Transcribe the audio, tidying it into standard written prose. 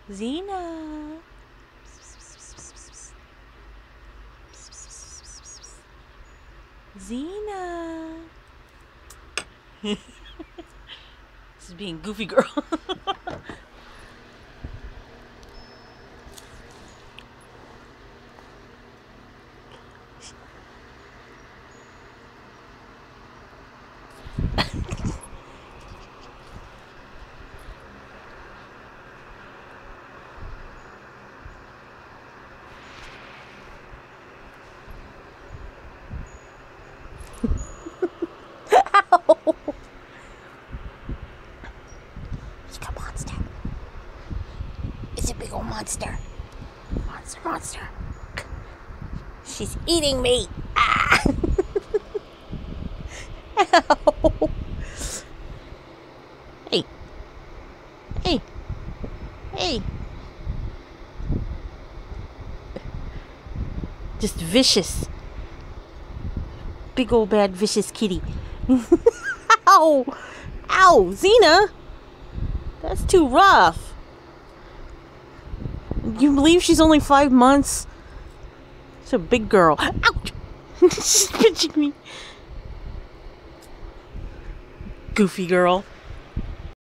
Xena. Xena. This is being goofy girl. Ow! It's a monster. It's a big old monster. Monster. She's eating me. Ah! Ow! Hey. Just vicious. Big old bad vicious kitty. Ow! Ow! Xena! That's too rough. You believe she's only 5 months? She's a big girl. Ouch! She's pinching me. Goofy girl.